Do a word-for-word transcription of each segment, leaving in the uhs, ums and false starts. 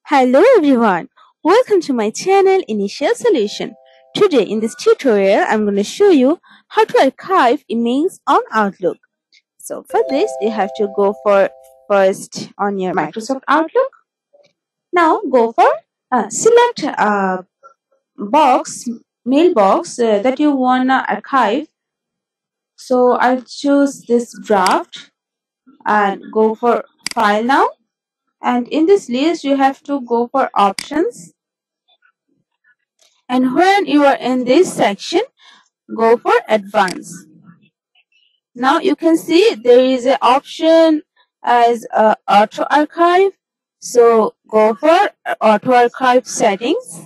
Hello everyone, welcome to my channel Initial Solution. Today in this tutorial I'm going to show you how to archive emails on Outlook. So for this you have to go for first on your Microsoft Outlook. Now go for uh, select a box, mailbox uh, that you want to archive. So I'll choose this draft and go for file now. And in this list you have to go for options. And when you are in this section, go for advanced. Now you can see there is an option as uh, auto archive. So go for auto archive settings.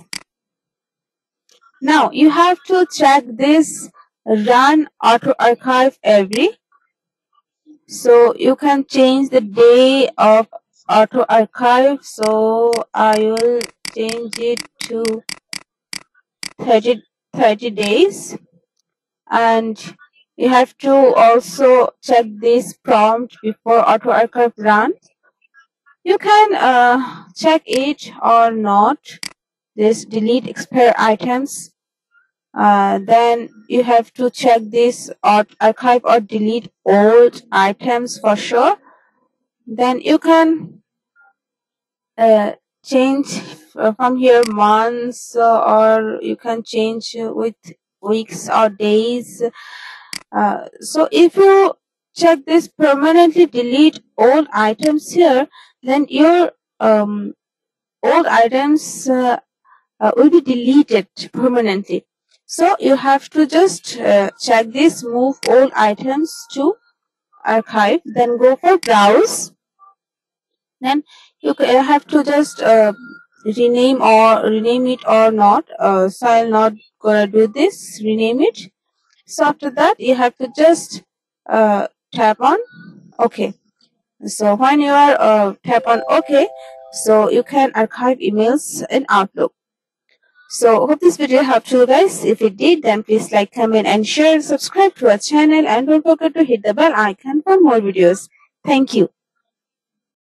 Now you have to check this run auto archive every. So you can change the day of auto archive. So I will change it to thirty, thirty days. And you have to also check this prompt before auto archive run. You can uh, check it or not, this delete expire items. Uh, then you have to check this archive or delete old items for sure. Then you can uh, change from here months, uh, or you can change with weeks or days. Uh, so if you check this permanently delete old items here, then your um, old items uh, uh, will be deleted permanently. So you have to just uh, check this move old items to archive, then go for browse. Then you have to just uh, rename or rename it or not. Uh, so I'm not gonna do this, rename it. So after that you have to just uh, tap on OK. So when you are uh, tap on OK, so you can archive emails in Outlook. So hope this video helped you guys. If it did, then please like, comment and share, subscribe to our channel, and don't forget to hit the bell icon for more videos. Thank you.